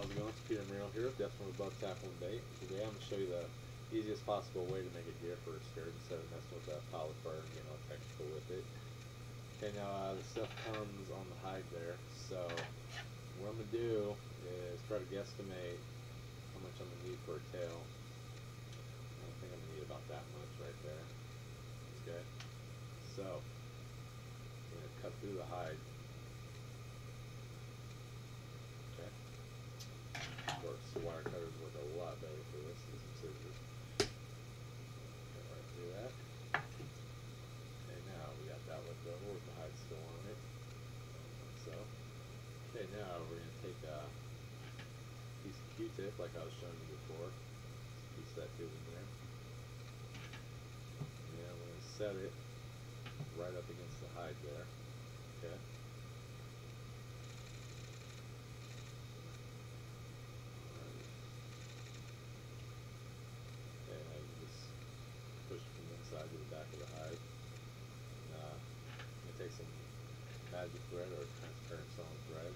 How's it going? It's Peter Merrill here with Death from Above Tackle and Bait. Today I'm going to show you the easiest possible way to make it here for a skirt instead of messing with that polyfur and getting all technical with it. Okay, now the stuff comes on the hide there, so what I'm going to do is try to guesstimate how much I'm going to need for a tail. I think I'm going to need about that much right there. Okay, so I'm going to cut through the hide. Okay. Of course, the wire cutters work a lot better for this than some scissors. Get right through that. Okay, now we got that left over with the hide still on it. Like so. Okay, now we're going to take a piece of Q-tip like I was showing you before. Piece that tube in there. And we're going to set it right up against the hide there. Okay. Okay, now you just push from the inside to the back of the hide. And, I'm going to take some magic thread or transparent sewn thread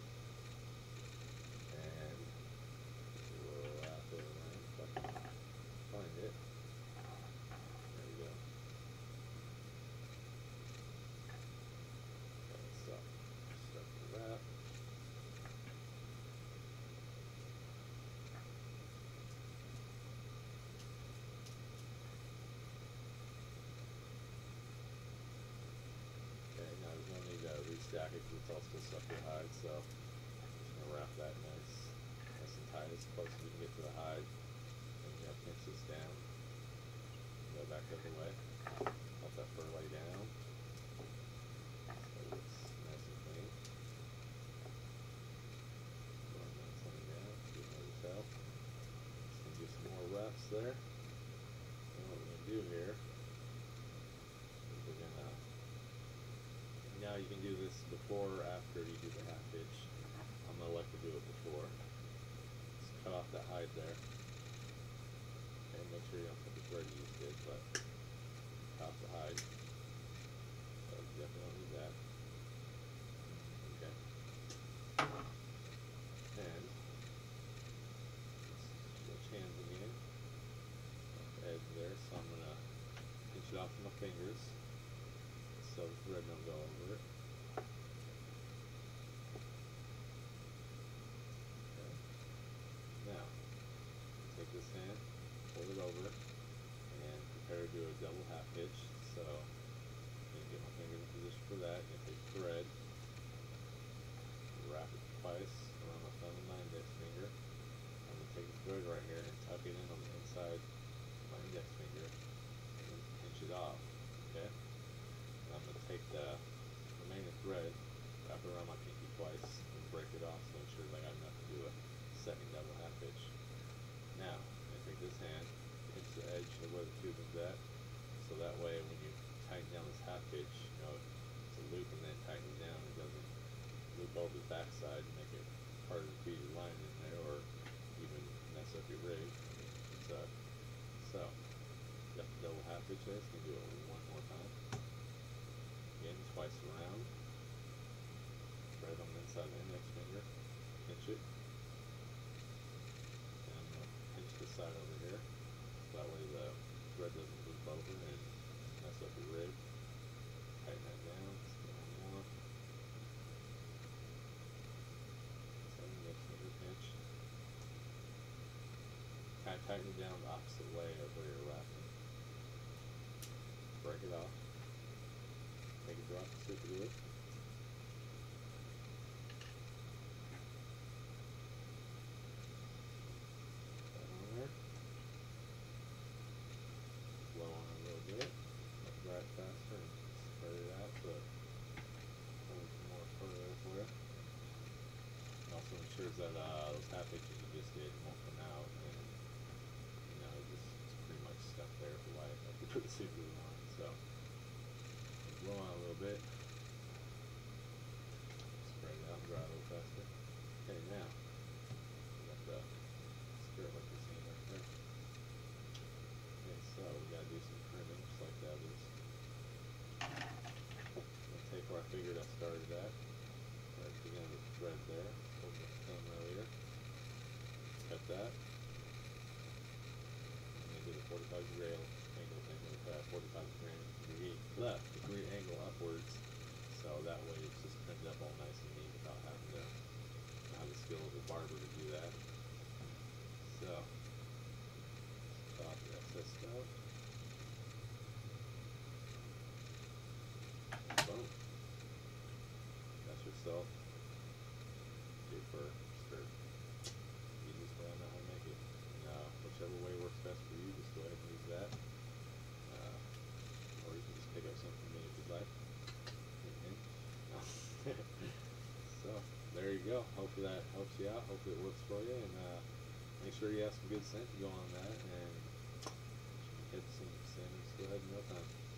and wrap it around if I can find it. There we go. Okay, so start to wrap. Okay, now there's no need to restack it because it's all still stuck to the hide, so I'm just going to wrap that nice and tight as close as you can get to the hide. And you have to pinch this down. Go back the other way. Let that fur lay down. So it's nice and clean. Going that side down, get another tail. Just going to do some more wraps there. And what we're going to do here is we're going to, now you can do this before or after you do the half hitch. I'm going to like to do it before. Just cut off that hide there. And make sure you don't put the thread you just did, but cut off the hide. So definitely don't need that. Okay. And switch hands again. The edge there, so I'm going to pinch it off with my fingers so the thread don't go over it. Okay. Now, take this hand, fold it over, and prepare to do a double half hitch. So, I'm going to get my finger in position for that. I'm going to take thread, wrap it twice around my thumb and my index finger. I'm going to take the thread right here and tuck it in on the inside of my index finger and then pinch it off. Okay? And I'm going to take the remaining thread, wrap it around my pinky twice, and break it off so make sure that I got enough to do a second double half hitch. Now, I'm going to take this hand, pinch the edge of where the tube is at, so that way when you tighten down this half hitch, you know, it's a loop and then tighten it down, it doesn't loop over the backside and make it harder to feed your line in there or even mess up your rig. So, got the double half hitch there, so you can do it one more time. Again, twice around. Right on the inside of the index finger, pinch it. And I'm going to pinch this side over here, so that way the thread doesn't loop over and mess up your rig. Tighten that down, just get one more. So index finger pinch. Kind of tighten it down the opposite way of where you're wrapping. Break it off. Take a drop of super glue. Put that on there. Blow on it a little bit. Let it dry it faster and spread it out so it holds more fur there for you. It also ensures that those half hitches you just did won't come out and you know it's pretty much stuck there for life after you put the super glue on. So blow on a little bit. Spread it out and dry a little faster. Okay, now we got the skirt like you're seeing right there. Okay, so we gotta do some trimming just like the others. I'm gonna take where I figured I started at. Right at the end of the thread there, holding the thumb earlier. that. And I did a 45-degree angle thing with 45-degree angle upwards. So that way it's just trimmed up all nice and neat without having to have the skill of a barber to do that. So, stop the excess stuff. Boom. That's yourself your fur skirt. Easiest way I know how to make it. And whichever way works best for you, just go ahead and use that. Or you can just pick up some from me if you'd like. No. So, there you go. Hopefully that helps you out. Hopefully it works for you. And make sure you have some good scent to go on that. And hit some salmon still ahead in no time.